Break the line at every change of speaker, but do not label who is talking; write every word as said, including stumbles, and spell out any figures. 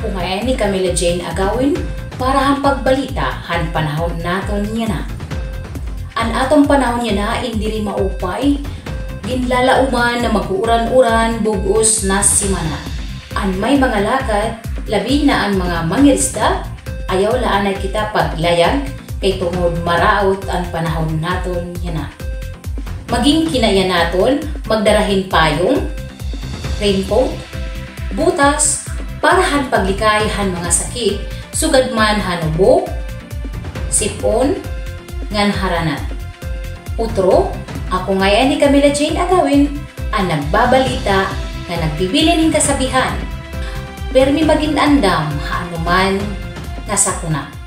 Ako ngayon ni Camila Jane agawin para ang pagbalita han panahon naton niya na. An atong panahon niya na hindi rin maupay, ginlalauman na mag-uuran-uran bugos na simana. An may mga lakad, labi na ang mga mangirista, ayaw laanay kita paglayag kay tungod maraot ang panahon naton niya na. Maging kinaya naton magdarahin payong, raincoat, butas, parahan paglikay han mga sakit, sugad man hanubo, sipon, ngan haranan. Utro, ako ngayon ni Camila Jane agawin, ang nagbabalita na nagbibili ng kasabihan, permi maging andam haanuman nasakuna.